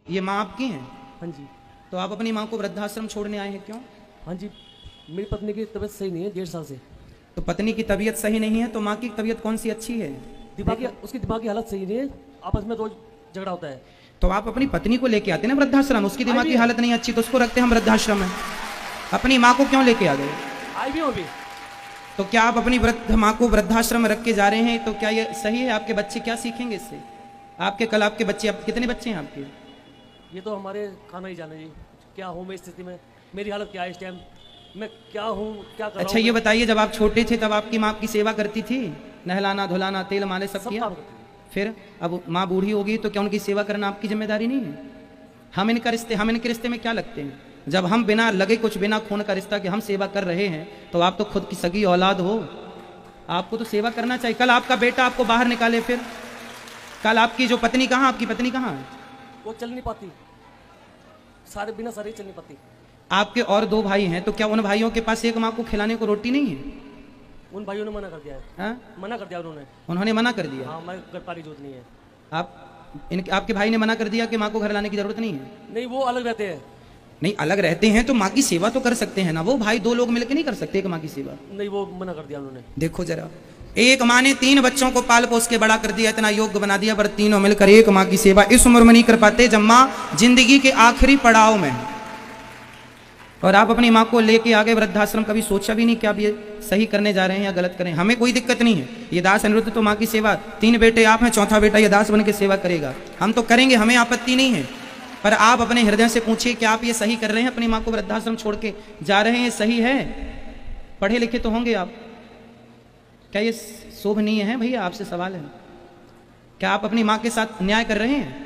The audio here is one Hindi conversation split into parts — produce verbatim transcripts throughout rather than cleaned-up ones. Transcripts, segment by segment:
ये माँ आपकी हैं? हाँ जी। तो आप अपनी माँ को वृद्धाश्रम छोड़ने आए हैं, क्यों? हाँ जी, मेरी पत्नी की तबीयत सही नहीं है डेढ़ साल से। तो पत्नी की तबीयत सही नहीं है तो माँ की तबीयत कौन सी अच्छी है? दिमागी उसकी दिमागी हालत सही नहीं है, आपस में रोज झगड़ा होता है। तो आप अपनी पत्नी को लेके आते ना वृद्धाश्रम, उसकी दिमागी हालत नहीं अच्छी तो उसको रखते हम वृद्धाश्रम में, अपनी माँ को क्यों लेके आ गए? आई भी हूँ अभी। तो क्या आप अपनी वृद्ध माँ को वृद्धाश्रम में रख के जा रहे हैं तो क्या ये सही है? आपके बच्चे क्या सीखेंगे इससे? आपके कल आपके बच्चे, आप कितने बच्चे हैं आपके? ये तो हमारे खाना ही जाने जी, क्या हूँ मैं स्थिति में, मेरी हालत क्या है इस टाइम, मैं क्या हूँ क्या कर रहा हूँ। अच्छा ये बताइए, जब आप छोटे थे तब आपकी माँ आपकी सेवा करती थी, नहलाना धुलाना तेल मालिश सब किया? फिर अब माँ बूढ़ी होगी तो क्या उनकी सेवा करना आपकी जिम्मेदारी नहीं है? हम इनका रिश्ते हम इनके रिश्ते में क्या लगते हैं? जब हम बिना लगे कुछ बिना खून का रिश्ता कि हम सेवा कर रहे हैं तो आप तो खुद की सगी औलाद हो, आपको तो सेवा करना चाहिए। कल आपका बेटा आपको बाहर निकाले, फिर कल आपकी जो पत्नी कहाँ, आपकी पत्नी कहाँ है? वो चल नहीं पाती, सारे बिना सारे चल नहीं पाती। आपके और दो भाई हैं तो क्या उन भाइयों के पास एक माँ को खिलाने को रोटी नहीं है? उन भाइयों ने मना कर दिया है। हा? मना कर दिया उन्होंने उन्होंने मना कर दिया? हाँ, हमारे घर पारी जोत नहीं है। आप इनके आपके भाई ने मना कर दिया कि माँ को घर लाने की जरूरत नहीं है? नहीं, वो अलग रहते हैं। नहीं, अलग रहते हैं तो माँ की सेवा तो कर सकते हैं ना, वो भाई दो लोग मिलकर नहीं कर सकते एक माँ की सेवा? नहीं, वो मना कर दिया उन्होंने। देखो जरा, एक माँ ने तीन बच्चों को पाल पोस के बड़ा कर दिया, इतना योग्य बना दिया, पर तीनों मिलकर एक माँ की सेवा इस उम्र में नहीं कर पाते जब माँ जिंदगी के आखिरी पड़ाव में। और आप अपनी माँ को लेके आगे वृद्धाश्रम, कभी सोचा भी नहीं कि आप ये सही करने जा रहे हैं या गलत करें? हमें कोई दिक्कत नहीं है, ये दास अनिरुद्ध तो माँ की सेवा, तीन बेटे आप हैं, चौथा बेटा ये दास बन के सेवा करेगा, हम तो करेंगे, हमें आपत्ति नहीं है। पर आप अपने हृदय से पूछिए कि आप ये सही कर रहे हैं? अपनी माँ को वृद्धाश्रम छोड़ के जा रहे हैं, ये सही है? पढ़े लिखे तो होंगे आप, क्या ये शोभनीय है? भैया आपसे सवाल है, क्या आप अपनी माँ के साथ न्याय कर रहे हैं?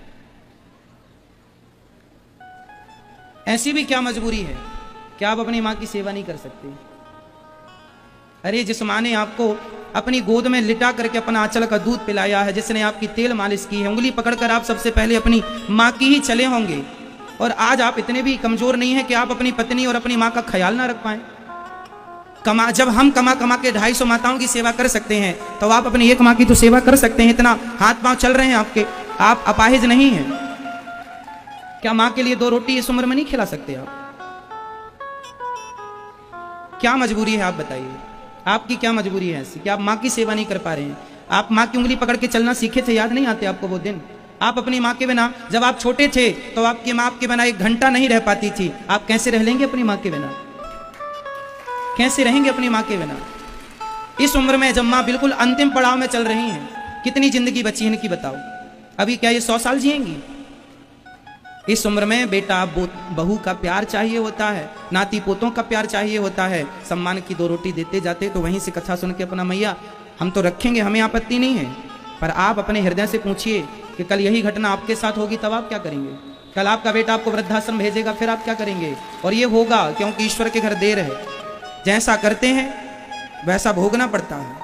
ऐसी भी क्या मजबूरी है कि आप अपनी माँ की सेवा नहीं कर सकते? अरे जिस माँ ने आपको अपनी गोद में लिटा करके अपना आंचल का दूध पिलाया है, जिसने आपकी तेल मालिश की है, उंगली पकड़कर आप सबसे पहले अपनी माँ की ही चले होंगे, और आज आप इतने भी कमजोर नहीं है कि आप अपनी पत्नी और अपनी माँ का ख्याल ना रख पाए। कमा जब हम कमा कमा के ढाई सौ माताओं की सेवा कर सकते हैं तो आप अपनी एक माँ की तो सेवा कर सकते हैं। इतना हाथ पांव चल रहे हैं आपके, आप अपाहिज नहीं हैं क्या? माँ के लिए दो रोटी इस उम्र में नहीं खिला सकते आप? क्या मजबूरी है आप बताइए, आपकी क्या मजबूरी है ऐसी कि आप माँ की सेवा नहीं कर पा रहे हैं? आप माँ की उंगली पकड़ के चलना सीखे थे, याद नहीं आते आपको वो दिन? आप अपनी माँ के बिना, जब आप छोटे थे तो आपकी माँ आपके बिना एक घंटा नहीं रह पाती थी, आप कैसे रह लेंगे अपनी माँ के बिना? कैसे रहेंगे अपनी माँ के बिना? इस उम्र में जब माँ बिल्कुल अंतिम पड़ाव में चल रही हैं, कितनी जिंदगी बची है इनकी बताओ? अभी क्या ये सौ साल जिएंगी? इस उम्र में बेटा बहू का प्यार चाहिए होता है, नाती पोतों का प्यार चाहिए होता है, सम्मान की दो रोटी देते जाते तो वहीं से कथा सुन के अपना मैया हम तो रखेंगे, हमें आपत्ति नहीं है। पर आप अपने हृदय से पूछिए कि कल यही घटना आपके साथ होगी तब आप क्या करेंगे? कल आपका बेटा आपको वृद्धाश्रम भेजेगा, फिर आप क्या करेंगे? और ये होगा क्योंकि ईश्वर के घर देर है, जैसा करते हैं वैसा भोगना पड़ता है।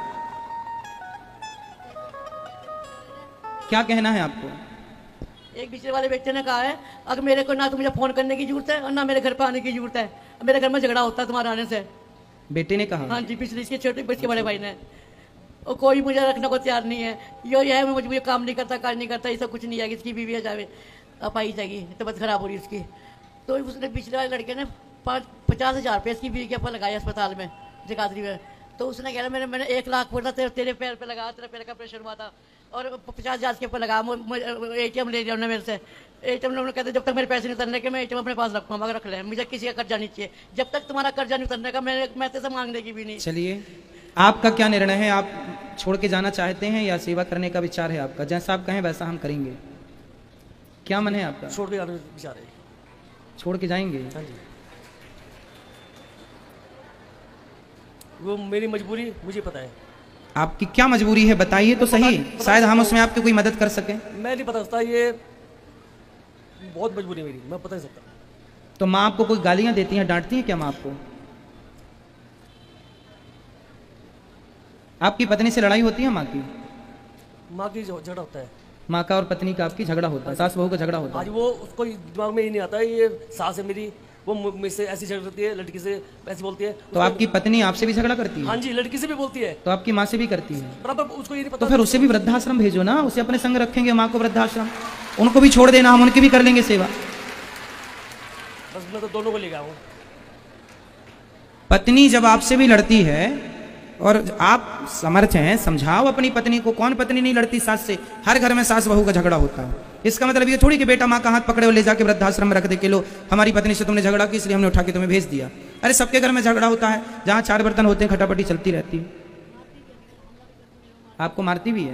क्या कहना है आपको? एक पिछले वाले बेटे ने कहा है, अगर मेरे को ना तो मुझे फोन करने की जरूरत है और ना मेरे घर पे आने की जरूरत है, मेरे घर में झगड़ा होता है तुम्हारे आने से। बेटे ने कहा? हाँ जी, पिछले इसके छोटे बच्चे बड़े भाई ने। और कोई मुझे रखने को तैयार नहीं है, यो ये है मुझे मुझे काम नहीं करता, कार्य नहीं करता, ये सब कुछ नहीं है। इसकी बीवी है जावे अब आई जाएगी, तबीयत खराब हो रही उसकी, तो उसने पिछले वाले लड़के ने पाँच पचास हज़ार रुपये इसकी बीवी के ऊपर लगाया अस्पताल में जगाधरी में। तो उसने कह रहा मैंने मैंने एक लाख बोला तेरे तेरे पैर पे लगा, तेरे पैर का प्रेशर हुआ था और पचास हज़ार के ऊपर लगा। ए टी एम ले लिया उन्होंने मेरे से, ए टी एम ने कहते जब तक मेरे पैसे नहीं उतरने के मैं ए टी एम अपने पास रखूँगा, मगर रख ले, मुझे किसी का कर्जा नहीं चाहिए, जब तक तुम्हारा कर्जा नहीं उतरने का मैं मैं तेरे से मांगने की भी नहीं। चलिए, आपका क्या निर्णय है? आप छोड़ के जाना चाहते हैं या सेवा करने का विचार है आपका? जैसा आप कहें वैसा हम करेंगे। क्या मन है आपका? छोड़ के जाने का विचार है। छोड़ के जाएंगे? हाँ जी, वो मेरी मजबूरी मुझे पता है। आपकी क्या मजबूरी है बताइए तो सही, शायद हम उसमें आपकी कोई मदद कर सकें। मैं नहीं बता सकता, ये बहुत मजबूरी मेरी, मैं बता नहीं सकता। तो माँ आपको कोई गालियां देती हैं, डांटती हैं क्या माँ आपको? आपकी पत्नी से लड़ाई होती है माँ की? माँ की झगड़ा होता है, माँ का और पत्नी का आपकी झगड़ा होता है, सास बहू का झगड़ा होता है। आज वो उसको दिमाग में ही नहीं आता है, ये सास है मेरी, वो मुझ से ऐसी झगड़ करती है, लड़की से ऐसी बोलती है। तो आपकी पत्नी आपसे भी झगड़ा करती है? हाँ जी, लड़की से भी बोलती है। तो आपकी माँ से भी करती है? बराबर, उसको ये नहीं पता। तो फिर उसे भी वृद्धाश्रम भेजो ना, उसे अपने संग रखेंगे माँ को वृद्धाश्रम, उनको भी छोड़ देना, हम उनकी भी कर लेंगे सेवा। बस मैं तो दोनों को ले गया हूँ। पत्नी जब आपसे भी लड़ती है और आप समर्थ हैं, समझाओ अपनी पत्नी को। कौन पत्नी नहीं लड़ती सास से? हर घर में सास बहू का झगड़ा होता है। इसका मतलब ये थोड़ी कि बेटा माँ का हाथ पकड़े और ले जाके वृद्धाश्रम में रख दे के लो हमारी पत्नी से तुमने झगड़ा किया इसलिए हमने उठा के तुम्हें भेज दिया। अरे सबके घर में झगड़ा होता है, जहाँ चार बर्तन होते हैं खटापटी चलती रहती है। आपको मारती भी है।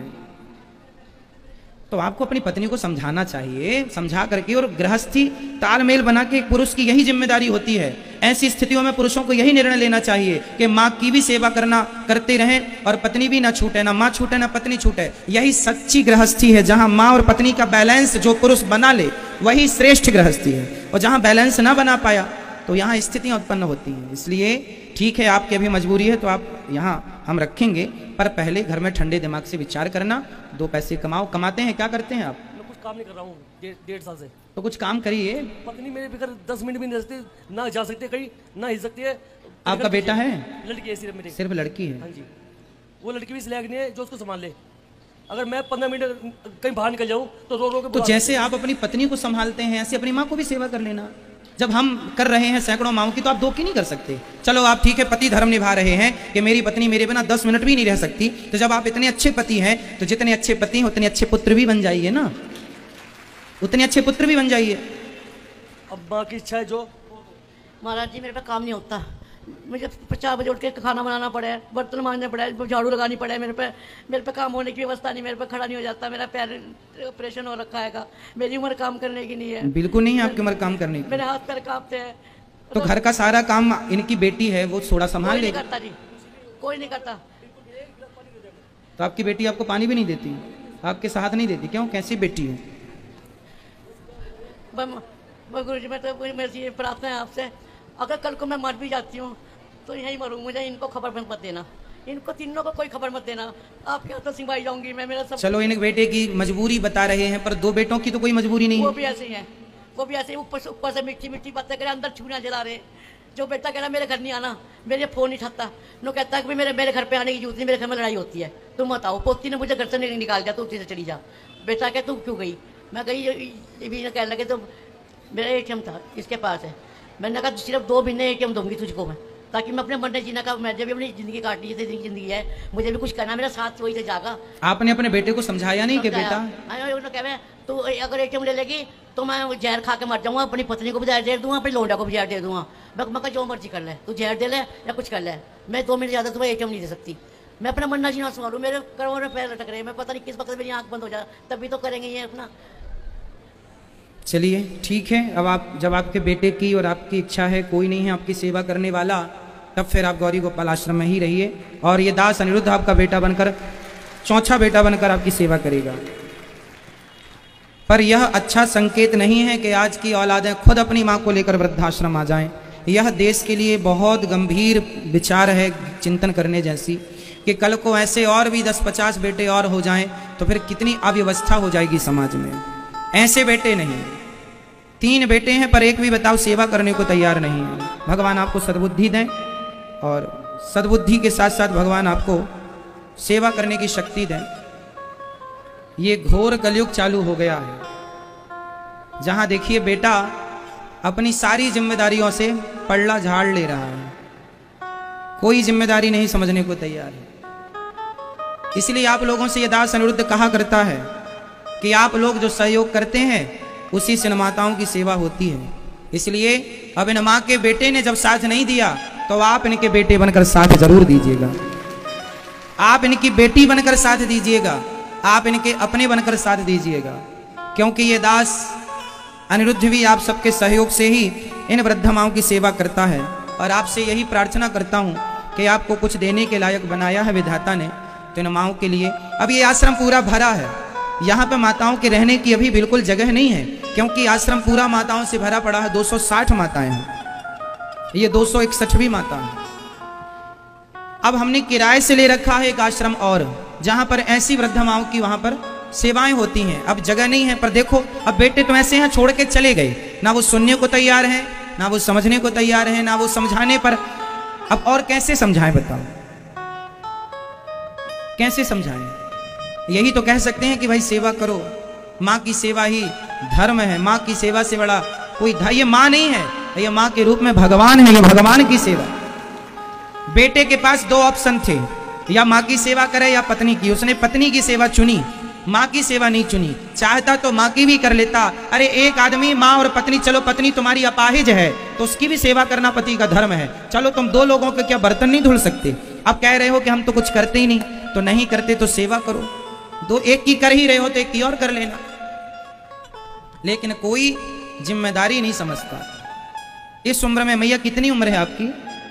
तो आपको अपनी पत्नी को समझाना चाहिए, समझा करके, और गृहस्थी तालमेल बना के एक पुरुष की यही जिम्मेदारी होती है। ऐसी स्थितियों में पुरुषों को यही निर्णय लेना चाहिए कि माँ की भी सेवा करना करते रहें और पत्नी भी ना छूटे, ना माँ छूटे ना पत्नी छूटे। यही सच्ची गृहस्थी है। जहां माँ और पत्नी का बैलेंस जो पुरुष बना ले वही श्रेष्ठ गृहस्थी है, और जहां बैलेंस ना बना पाया तो यहाँ स्थितियां उत्पन्न होती हैं। इसलिए ठीक है, आपकी अभी मजबूरी है तो आप यहाँ हम रखेंगे, पर पहले घर में ठंडे दिमाग से विचार करना, दो पैसे कमाओ। कमाते हैं, क्या करते हैं आप? मैं कुछ काम नहीं कर रहा हूँ डेढ़ साल से। तो कुछ काम करिए। पत्नी मेरे बिगर दस मिनट भी नहीं रह सकती, ना जा सकती है कहीं, ना हिल सकती है। आपका बेटा है? लड़की है सिर्फ मेरी। सिर्फ लड़की है? हाँ जी। वो लड़की भी इस लायक नहीं है जो उसको संभाल ले। अगर मैं पंद्रह मिनट कहीं बाहर निकल जाऊँ तो रो रो के। तो जैसे आप अपनी पत्नी को संभालते हैं ऐसे अपनी माँ को भी सेवा कर लेना। जब हम कर रहे हैं सैकड़ों माओं की, तो आप दो की नहीं कर सकते। चलो आप ठीक है, पति धर्म निभा रहे हैं कि मेरी पत्नी मेरे बिना दस मिनट भी नहीं रह सकती। तो जब आप इतने अच्छे पति हैं तो जितने अच्छे पति हैं उतने अच्छे पुत्र भी बन जाइए ना, उतने अच्छे पुत्र भी बन जाइए। अब माँ की इच्छा है जो। महाराज जी मेरे पे काम नहीं होता, मुझे चार बजे उठ के खाना बनाना पड़ा है, बर्तन मांजने पड़ा है, झाड़ू लगानी पड़ा है। मेरे पे मेरे पे काम होने की व्यवस्था नहीं, मेरे पे खड़ा नहीं हो जाता। मेरा पैर ऑपरेशन हो रखा है, मेरी उम्र काम करने की नहीं है। बिल्कुल नहीं है आपकी उम्र काम करने की। मेरे हाथ पैर कांपते हैं। तो घर का सारा काम इनकी बेटी है, वो थोड़ा संभाल नहीं लेगी। करता जी, कोई नहीं करता। तो आपकी बेटी आपको पानी भी नहीं देती, आपके साथ नहीं देती, क्यों? कैसी बेटी है? गुरु जी मैं तो मेरी ये प्रार्थना है आपसे, अगर कल को मैं मर भी जाती हूँ तो यहीं मरूँ, मुझे इनको खबर मत देना, इनको तीनों को कोई खबर मत देना। आपके हाथ तो सिंगाई जाऊंगी मैं, मेरा सब। चलो इन बेटे की मजबूरी बता रहे हैं, पर दो बेटों की तो कोई मजबूरी नहीं है। वो भी ऐसे ही है, वो भी ऐसे ऊपर से ऊपर से मिट्टी मिट्टी बातें करे, अंदर छुरियाँ जला रहे। जो बेटा कह रहा मेरे घर नहीं आना, मेरे फोन नहीं उठाता, नो कहता है कि मेरे मेरे घर पे आने की जरूरत नहीं, मेरे घर में लड़ाई होती है, तुम बताओ। पोती ने मुझे घर से नहीं निकाल दिया, तू उसी से चली जा। बेटा कह तुम क्यों गई? मैं गई, ये भी कहने लगे तो मेरा ए टी एम था इसके पास है। मैंने कहा सिर्फ दो महीने ए टी एम दूंगी तुझको मैं, ताकि मैं अपने मरने जीना का, मैं जब भी अपनी जिंदगी काटनी है, जिंदगी है, मुझे भी कुछ करना, मेरा साथ वही से जागा। आपने अपने बेटे को समझाया नहीं कि बेटा कह तो अगर ए टी एम ले लेगी तो मैं जहर खा के मर जाऊंगा, अपनी पत्नी को भी जहर दे दूंगा, अपनी लोंडा को भी जहर दे दूंगा। मैं मैं जो मर्जी कर ले, तू जहर दे ले या कुछ कर ले, मैं दो मिनट ज़्यादा तुम्हें ए टी एम नहीं दे सकती। मैं अपना मरना जीना संभालूँ, मेरे करोड़ों में पैर लटक रहे हैं, मैं पता नहीं किस वक्त मेरी आँख बंद हो जाए, तभी तो करेंगे ये अपना। चलिए ठीक है, अब आप जब आपके बेटे की और आपकी इच्छा है, कोई नहीं है आपकी सेवा करने वाला, तब फिर आप गौरी गोपाल आश्रम में ही रहिए, और ये दास अनिरुद्ध आपका बेटा बनकर, चौथा बेटा बनकर आपकी सेवा करेगा। पर यह अच्छा संकेत नहीं है कि आज की औलादें खुद अपनी माँ को लेकर वृद्धाश्रम आ जाएं। यह देश के लिए बहुत गंभीर विचार है, चिंतन करने जैसी, कि कल को ऐसे और भी दस पचास बेटे और हो जाएं तो फिर कितनी अव्यवस्था हो जाएगी समाज में। ऐसे बेटे नहीं, तीन बेटे हैं पर एक भी बताओ सेवा करने को तैयार नहीं है। भगवान आपको सद्बुद्धि दें, और सद्बुद्धि के साथ साथ भगवान आपको सेवा करने की शक्ति दें। ये घोर कलयुग चालू हो गया है, जहां देखिए बेटा अपनी सारी जिम्मेदारियों से पल्ला झाड़ ले रहा है, कोई जिम्मेदारी नहीं समझने को तैयार है। इसलिए आप लोगों से ये दास अनिरुद्ध कहा करता है कि आप लोग जो सहयोग करते हैं उसी से माताओं की सेवा होती है। इसलिए अब इन माँ के बेटे ने जब साथ नहीं दिया तो आप इनके बेटे बनकर साथ जरूर दीजिएगा, आप इनकी बेटी बनकर साथ दीजिएगा, आप इनके अपने बनकर साथ दीजिएगा, क्योंकि ये दास अनिरुद्ध भी आप सबके सहयोग से ही इन वृद्ध माओं की सेवा करता है। और आपसे यही प्रार्थना करता हूँ कि आपको कुछ देने के लायक बनाया है विधाता ने, तो इन माओं के लिए अब ये आश्रम पूरा भरा है। यहाँ पे माताओं के रहने की अभी बिल्कुल जगह नहीं है, क्योंकि आश्रम पूरा माताओं से भरा पड़ा है। दो सौ साठ माताएं हैं, ये दो सौ इकसठवीं माता है। अब हमने किराए से ले रखा है एक आश्रम और, जहां पर ऐसी वृद्ध माओं की वहां पर सेवाएं होती हैं। अब जगह नहीं है, पर देखो अब बेटे तो ऐसे हैं छोड़ के चले गए, ना वो सुनने को तैयार हैं, ना वो समझने को तैयार है, ना वो समझाने पर। अब और कैसे समझाएं बताओ, कैसे समझाएं? यही तो कह सकते हैं कि भाई सेवा करो, माँ की सेवा ही धर्म है, माँ की सेवा से बड़ा कोई धर्म, ये माँ नहीं है, ये माँ के रूप में भगवान है, ये भगवान की सेवा। बेटे के पास दो ऑप्शन थे, या माँ की सेवा करे या पत्नी की, उसने पत्नी की सेवा चुनी, माँ की सेवा नहीं चुनी। चाहता तो माँ की भी कर लेता। अरे एक आदमी माँ और पत्नी, चलो पत्नी तुम्हारी अपाहिज है तो उसकी भी सेवा करना पति का धर्म है, चलो तुम दो लोगों के क्या बर्तन नहीं धुल सकते? अब कह रहे हो कि हम तो कुछ करते ही नहीं, तो नहीं करते तो सेवा करो, दो एक की कर ही रहे हो तो एक की और कर लेना। लेकिन कोई जिम्मेदारी नहीं समझता। इस उम्र में, मैया कितनी उम्र है आपकी?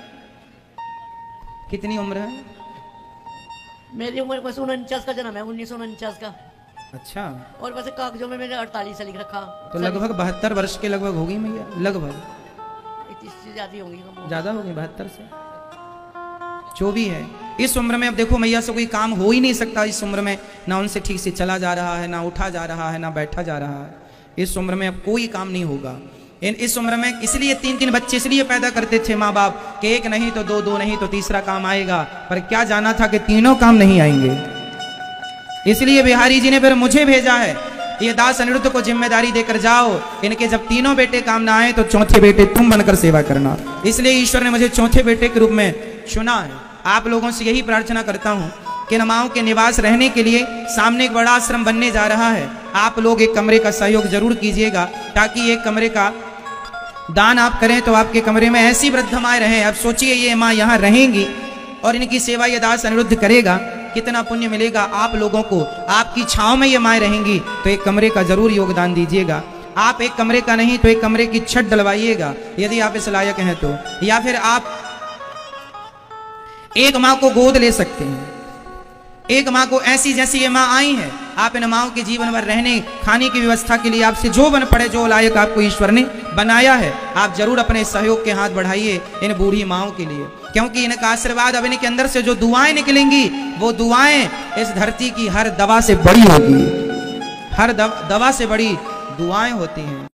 कितनी उम्र है? मेरी उम्र वैसे उनचास का जन्म है, उन्नीस सौ उनचास का। अच्छा, और वैसे कागजों में मैंने अड़तालीस लिख रखा। तो लगभग बहत्तर वर्ष के लगभग होगी मैया, लगभग इतनी से ज्यादा होंगी, ज्यादा होगी, बहत्तर से जो भी है। इस उम्र में अब देखो मैया से कोई काम हो ही नहीं सकता। इस उम्र में ना उनसे ठीक से चला जा रहा है, ना उठा जा रहा है, ना बैठा जा रहा है। इस उम्र में अब कोई काम नहीं होगा। इस उम्र में इसलिए तीन तीन बच्चे इसलिए पैदा करते थे माँ बाप कि एक नहीं तो दो, दो नहीं तो तीसरा काम आएगा। पर क्या जाना था कि तीनों काम नहीं आएंगे। इसलिए बिहारी जी ने फिर मुझे भेजा है, ये दास अनिरुद्ध को जिम्मेदारी देकर जाओ, इनके जब तीनों बेटे काम ना आए तो चौथे बेटे तुम बनकर सेवा करना। इसलिए ईश्वर ने मुझे चौथे बेटे के रूप में चुना है। आप लोगों से यही प्रार्थना करता हूँ कि माओं के निवास रहने के लिए सामने एक बड़ा आश्रम बनने जा रहा है। आप लोग एक कमरे का सहयोग जरूर कीजिएगा, ताकि एक कमरे का दान आप करें तो आपके कमरे में ऐसी वृद्धमाएं रहें। अब सोचिए ये माँ यहाँ रहेंगी और इनकी सेवा ये दास अनिरुद्ध करेगा, कितना पुण्य मिलेगा आप लोगों को। आपकी छांव में ये माएं रहेंगी तो एक कमरे का जरूर योगदान दीजिएगा। आप एक कमरे का नहीं तो एक कमरे की छत डलवाइएगा यदि आप इस लायक हैं तो, या फिर आप एक माँ को गोद ले सकते हैं। एक माँ को ऐसी जैसी ये माँ आई है, आप इन माँओं के जीवन भर रहने खाने की व्यवस्था के लिए आपसे जो बन पड़े, जो लायक आपको ईश्वर ने बनाया है, आप जरूर अपने सहयोग के हाथ बढ़ाइए इन बूढ़ी माँओं के लिए। क्योंकि इनका आशीर्वाद, अब इनके अंदर से जो दुआएं निकलेंगी वो दुआएं इस धरती की हर दवा से बड़ी होगी। हर दवा से बड़ी दुआएं होती हैं।